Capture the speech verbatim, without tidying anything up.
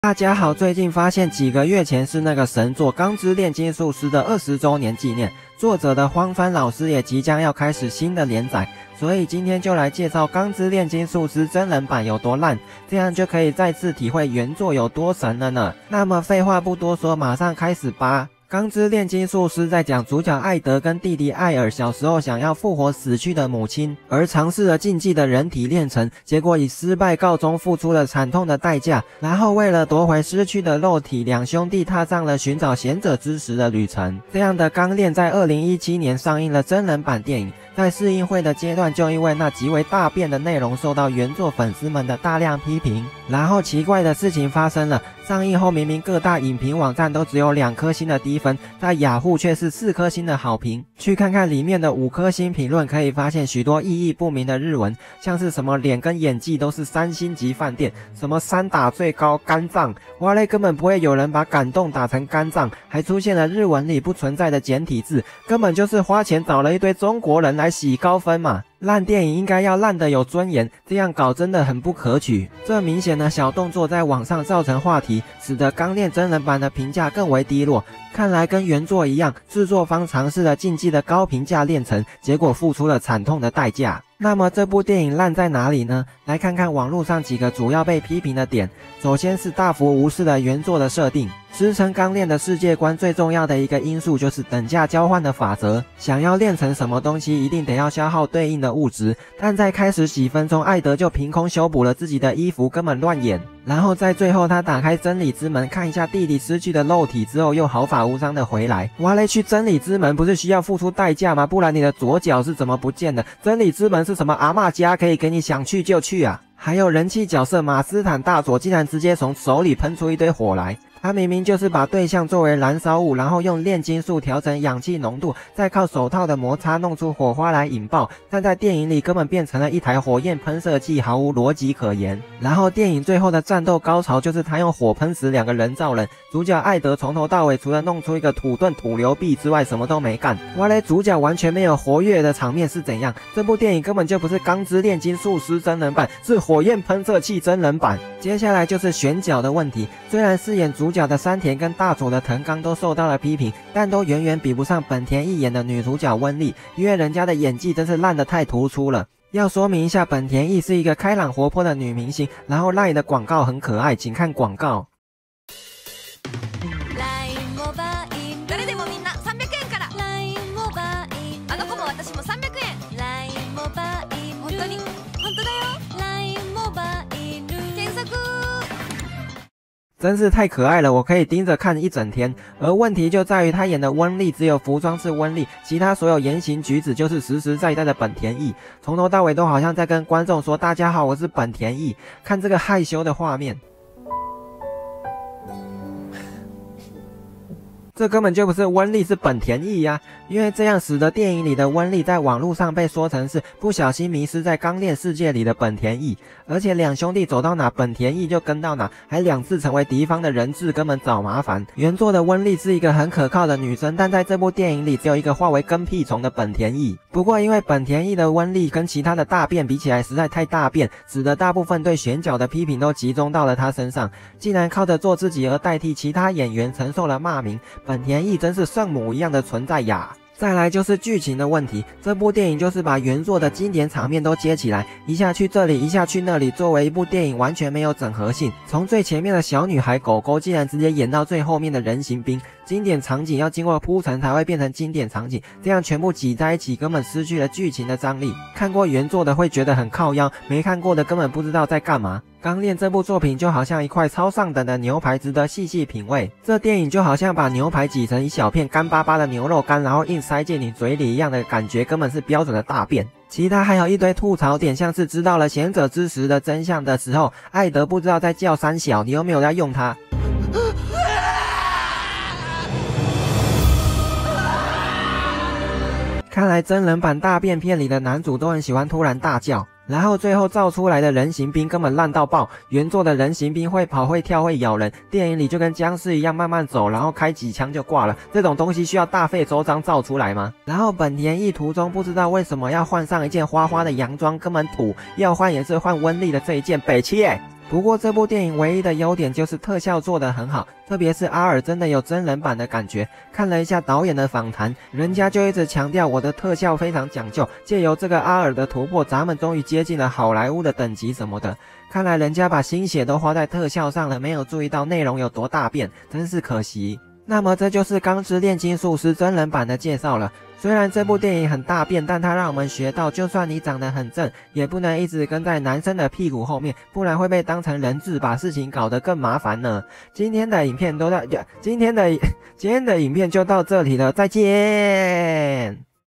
大家好，最近发现几个月前是那个神作《钢之炼金术师》的二十周年纪念，作者的荒川老师也即将要开始新的连载，所以今天就来介绍《钢之炼金术师》真人版有多烂，这样就可以再次体会原作有多神了呢。那么废话不多说，马上开始吧。钢之炼金术师在讲主角艾德跟弟弟艾尔小时候想要复活死去的母亲，而尝试了禁忌的人体炼成，结果以失败告终，付出了惨痛的代价。然后为了夺回失去的肉体，两兄弟踏上了寻找贤者之石的旅程。这样的钢炼在二零一七年上映了真人版电影，在试映会的阶段就因为那极为大便的内容受到原作粉丝们的大量批评。然后奇怪的事情发生了，上映后明明各大影评网站都只有两颗星的低分，在雅虎却是四颗星的好评。去看看里面的五颗星评论，可以发现许多意义不明的日文，像是什么脸跟演技都是三星级饭店，什么三打最高肝脏，哇嘞，根本不会有人把感动打成肝脏，还出现了日文里不存在的简体字，根本就是花钱找了一堆中国人来洗高分嘛。烂电影应该要烂得有尊严，这样搞真的很不可取。这明显的小动作在网上造成话题，使得钢炼真人版的评价更为低落。看来跟原作一样，制作方尝试了竞技的高评价炼成，结果付出了惨痛的代价。那么这部电影烂在哪里呢？来看看网络上几个主要被批评的点。首先是大幅无视了原作的设定。支撑钢炼的世界观最重要的一个因素就是等价交换的法则，想要炼成什么东西一定得要消耗对应的物质，但在开始几分钟艾德就凭空修补了自己的衣服，根本乱演。然后在最后他打开真理之门看一下弟弟失去的肉体之后又毫发无伤的回来。哇嘞，去真理之门不是需要付出代价吗？不然你的左脚是怎么不见的？真理之门是什么阿嬷家可以给你想去就去啊？还有人气角色马斯坦大佐竟然直接从手里喷出一堆火来，他明明就是把对象作为燃烧物，然后用炼金术调整氧气浓度，再靠手套的摩擦弄出火花来引爆，但在电影里根本变成了一台火焰喷射器，毫无逻辑可言。然后电影最后的战斗高潮就是他用火喷死两个人造人，主角艾德从头到尾除了弄出一个土遁土流臂之外什么都没干。哇嘞，主角完全没有活跃的场面是怎样？这部电影根本就不是钢之炼金术师真人版，是火焰喷射器真人版。接下来就是选角的问题，虽然饰演主角的山田跟大佐的藤冈都受到了批评，但都远远比不上本田翼演的女主角温丽，因为人家的演技真是烂得太突出了。要说明一下，本田翼是一个开朗活泼的女明星，然后 LINE 的广告很可愛，请看广告。真是太可爱了，我可以盯着看一整天。而问题就在于他演的温丽只有服装是温丽，其他所有言行举止就是实实在在的本田翼，从头到尾都好像在跟观众说大家好，我是本田翼。看这个害羞的画面，这根本就不是温丽，是本田翼呀、啊！因为这样使得电影里的温丽在网络上被说成是不小心迷失在钢炼世界里的本田翼，而且两兄弟走到哪本田翼就跟到哪，还两次成为敌方的人质，根本找麻烦。原作的温丽是一个很可靠的女生，但在这部电影里只有一个化为跟屁虫的本田翼。不过因为本田翼的温丽跟其他的大便比起来实在太大便，使得大部分对选角的批评都集中到了她身上，竟然靠着做自己而代替其他演员承受了骂名。本田翼真是圣母一样的存在呀！再来就是剧情的问题，这部电影就是把原作的经典场面都接起来，一下去这里，一下去那里，作为一部电影完全没有整合性。从最前面的小女孩狗狗，竟然直接演到最后面的人形兵，经典场景要经过铺陈才会变成经典场景，这样全部挤在一起，根本失去了剧情的张力。看过原作的会觉得很靠腰，没看过的根本不知道在干嘛。钢炼这部作品就好像一块超上等的牛排，值得细细品味。这电影就好像把牛排挤成一小片干巴巴的牛肉干，然后硬塞进你嘴里一样的感觉，根本是标准的大便。其他还有一堆吐槽点，像是知道了贤者之石的真相的时候，艾德不知道在叫三小，你有没有在用它？看来真人版大便片里的男主都很喜欢突然大叫。然后最后造出来的人形兵根本烂到爆，原作的人形兵会跑会跳会咬人，电影里就跟僵尸一样慢慢走，然后开几枪就挂了，这种东西需要大费周章造出来吗？然后本田翼途中不知道为什么要换上一件花花的洋装，根本土，要换也是换温丽的这一件，北七耶！ 不过这部电影唯一的优点就是特效做得很好，特别是阿尔真的有真人版的感觉。看了一下导演的访谈，人家就一直强调我的特效非常讲究，借由这个阿尔的突破，咱们终于接近了好莱坞的等级什么的。看来人家把心血都花在特效上了，没有注意到内容有多大变，真是可惜。那么这就是《钢之炼金术师》真人版的介绍了。虽然这部电影很大变，但它让我们学到，就算你长得很正，也不能一直跟在男生的屁股后面，不然会被当成人质，把事情搞得更麻烦呢。今天的影片都到，今天的今天的影片就到这里了，再见。